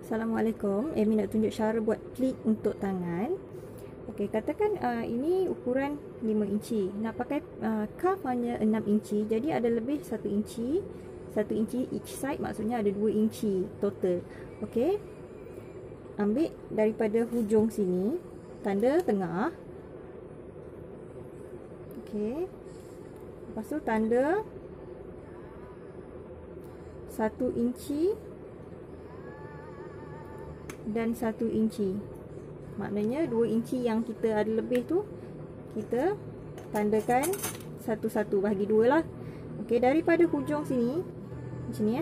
Assalamualaikum. Amy nak tunjuk cara buat pleat untuk tangan. Okey, katakan ini ukuran 5 inci. Nak pakai cuff hanya 6 inci. Jadi ada lebih 1 inci. 1 inci each side, maksudnya ada 2 inci total. Okey. Ambil daripada hujung sini, tanda tengah. Okey. Lepas tu tanda 1 inci dan 1 inci. Maknanya 2 inci yang kita ada lebih tu kita tandakan satu-satu, bagi 2 lah. Okey, daripada hujung sini macam ni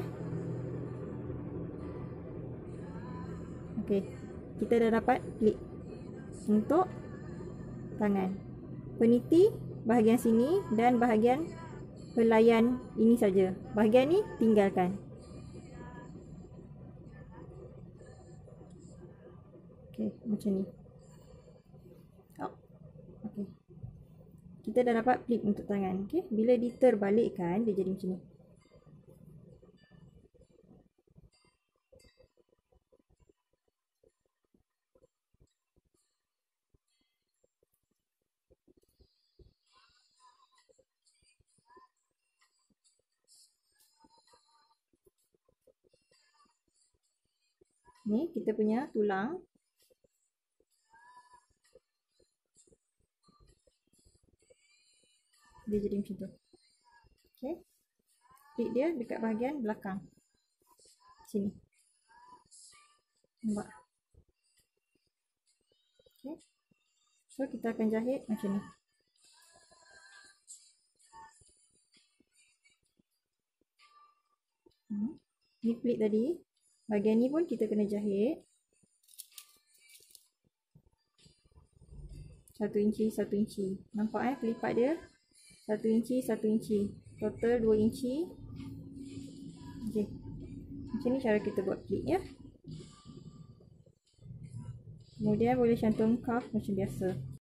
Okey, kita dah dapat pleat untuk tangan. Peniti bahagian sini dan bahagian helaian ini saja. Bahagian ni tinggalkan. Okey, macam ni. Okey. Kita dah dapat pleat untuk tangan. Okey, bila diterbalikkan dia jadi macam ni. Ni kita punya tulang. Dia jadi macam tu. Okey. Pleat dia dekat bahagian belakang. Sini. Nampak? Okey. So kita akan jahit macam ni. Ni pleat tadi. Bahagian ni pun kita kena jahit. 1 inci, 1 inci. Nampak pelipat dia? 1 inci, 1 inci. Total 2 inci. Okey. Macam ni cara kita buat pleat ya. Kemudian boleh cantum cuff macam biasa.